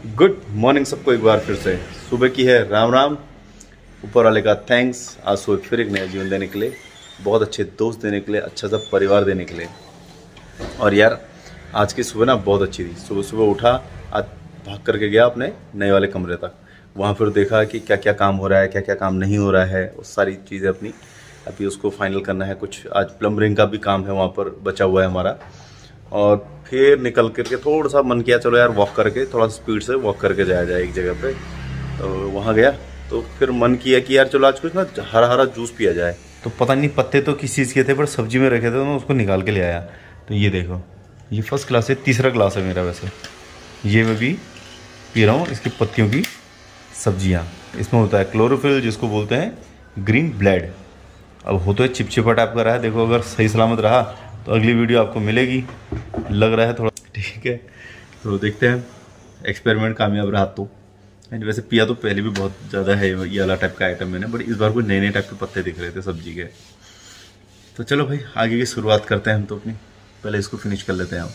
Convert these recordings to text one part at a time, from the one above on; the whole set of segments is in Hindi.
गुड मॉर्निंग सबको एक बार फिर से। सुबह की है राम राम, ऊपर वाले का थैंक्स। आज सुबह फिर एक नया जीवन देने के लिए, बहुत अच्छे दोस्त देने के लिए, अच्छा सा परिवार देने के लिए। और यार आज की सुबह ना बहुत अच्छी थी। सुबह सुबह उठा, आज भाग करके गया अपने नए वाले कमरे तक। वहाँ फिर देखा कि क्या क्या काम हो रहा है, क्या क्या काम नहीं हो रहा है, वो सारी चीज़ें अपनी अभी उसको फाइनल करना है। कुछ आज प्लम्बरिंग का भी काम है वहाँ पर बचा हुआ है हमारा। और फिर निकल करके थोड़ा सा मन किया चलो यार वॉक करके, थोड़ा स्पीड से वॉक करके जाया जाए एक जगह पे। तो वहाँ गया तो फिर मन किया कि यार चलो आज कुछ ना हरा हरा जूस पिया जाए। तो पता नहीं पत्ते तो किस चीज़ के थे पर सब्जी में रखे थे तो मैं उसको निकाल के ले आया। तो ये देखो, ये फर्स्ट क्लास है, तीसरा क्लास है मेरा वैसे। ये मैं भी पी रहा हूँ इसकी पत्तियों की सब्जियाँ। इसमें होता है क्लोरोफिल, जिसको बोलते हैं ग्रीन ब्लड। अब हो तो चिपचिपा टाइप का रहा है, देखो अगर सही सलामत रहा तो अगली वीडियो आपको मिलेगी। लग रहा है थोड़ा ठीक है, तो देखते हैं एक्सपेरिमेंट कामयाब रहा तो। वैसे पिया तो पहले भी बहुत ज़्यादा है ये वाला टाइप का आइटम मैंने, बट इस बार कोई नए नए टाइप के पत्ते दिख रहे थे सब्जी के। तो चलो भाई आगे की शुरुआत करते हैं हम तो अपनी, पहले इसको फिनिश कर लेते हैं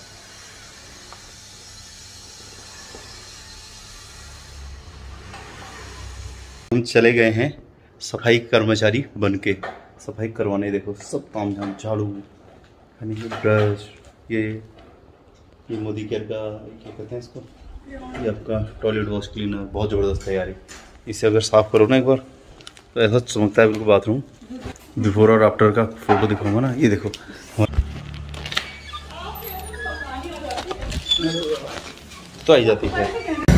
हम चले गए हैं सफाई कर्मचारी बन के सफाई करवाने। देखो सब काम झाम, झाड़ू, ब्रश, ये मोदी केयर का क्या कहते हैं इसको, ये आपका टॉयलेट वॉश क्लीनर बहुत ज़बरदस्त है यार। इसे अगर साफ़ करो ना एक बार तो ऐसा चमकता है बिल्कुल बाथरूम। बिफोर और आफ्टर का फोटो दिखाऊंगा ना, ये देखो तो आई जाती है।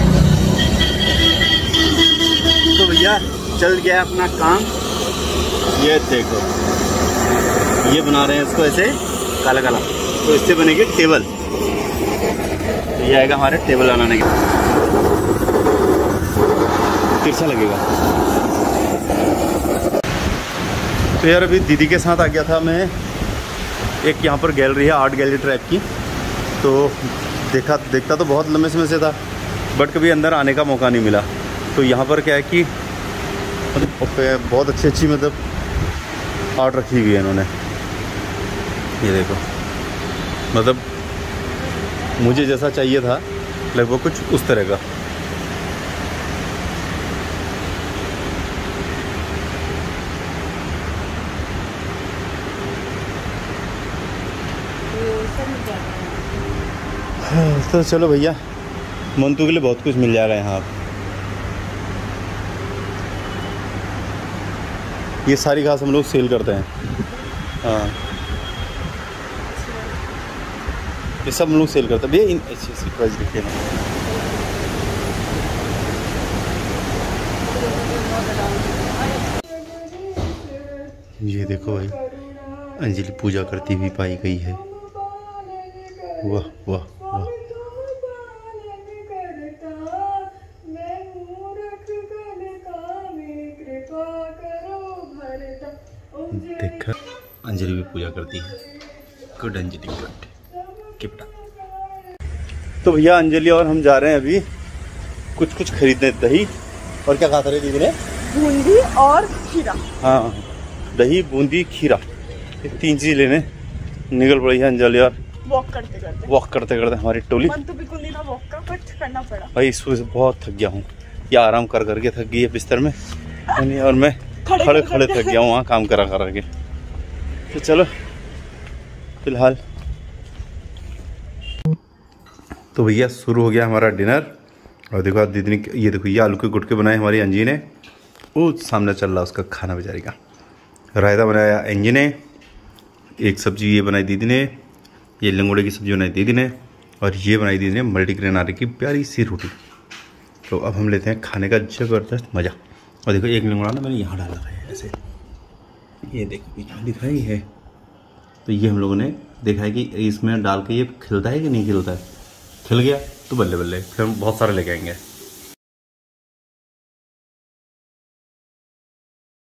तो भैया चल गया अपना काम। ये देखो ये बना रहे हैं इसको ऐसे काला काला, तो इससे बनेगी टेबल। तो ये आएगा हमारे टेबल बनाने के, तिरछा लगेगा। तो यार अभी दीदी के साथ आ गया था मैं, एक यहाँ पर गैलरी है आर्ट गैलरी टाइप की। तो देखता तो बहुत लंबे समय से था, बट कभी अंदर आने का मौका नहीं मिला। तो यहाँ पर क्या है कि बहुत अच्छी मतलब आर्ट रखी हुई है इन्होंने। ये देखो मतलब मुझे जैसा चाहिए था लगभग कुछ उस तरह का। तो चलो भैया मंतु के लिए बहुत कुछ मिल जाएगा यहाँ। ये सारी घास हम लोग सेल करते हैं। हाँ ये सब हम लोग सेल करते हैं भैया। इन अच्छी प्राइस देखिए ना। ये देखो भाई अंजलि पूजा करती हुई पाई गई है। वाह वाह वाह। देखा अंजलि भी पूजा करती है। Good Anjali good. तो भैया अंजलि और हम जा रहे हैं अभी कुछ खरीदने। दही और क्या खाता रहे दीदी ने? बूंदी और खीरा। हाँ दही बूंदी खीरा, ये तीन चीज लेने निकल पड़ी है अंजलि। और वॉक करते करते हमारी टोली। मन तो बिल्कुल नहीं था वॉक का, बट करना पड़ा भाई। सुबह से बहुत थक गया हूँ, या आराम कर करके थक गई है बिस्तर में, और मैं खड़े खड़े थक गया हूँ वहाँ काम करा के। तो चलो फिलहाल तो भैया शुरू हो गया हमारा डिनर। और देखो दीदी ने, ये देखो ये आलू के गुटके बनाए हमारी अंजी ने। वो सामने चल रहा उसका खाना बेचारी का। रायता बनाया अंजी ने, एक सब्जी ये बनाई दीदी ने, ये लंगोड़े की सब्जी बनाई दीदी ने, और ये बनाई दीदी ने मल्टीग्रेन आटे की प्यारी सी रोटी। तो अब हम लेते हैं खाने का ज़बरदस्त मज़ा। और देखो एक लंगोड़ा ना मैंने यहाँ डाला है ऐसे, ये देखो यहाँ दिख रही है। तो ये हम लोगों ने देखा है कि इसमें डाल के ये खिलता है कि नहीं खिलता है। खिल गया तो बल्ले बल्ले, फिर हम बहुत सारे लेके आएंगे।